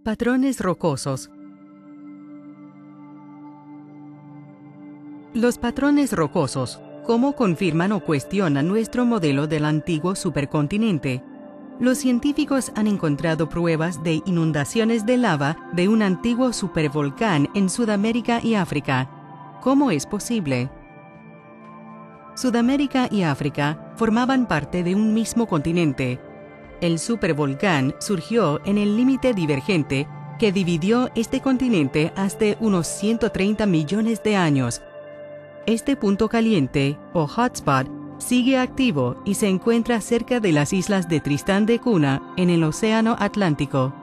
Patrones rocosos. Los patrones rocosos, ¿cómo confirman o cuestionan nuestro modelo del antiguo supercontinente? Los científicos han encontrado pruebas de inundaciones de lava de un antiguo supervolcán en Sudamérica y África. ¿Cómo es posible? Sudamérica y África formaban parte de un mismo continente. El supervolcán surgió en el límite divergente que dividió este continente hace unos 130 millones de años. Este punto caliente, o hotspot, sigue activo y se encuentra cerca de las islas de Tristán de Cunha, en el Océano Atlántico.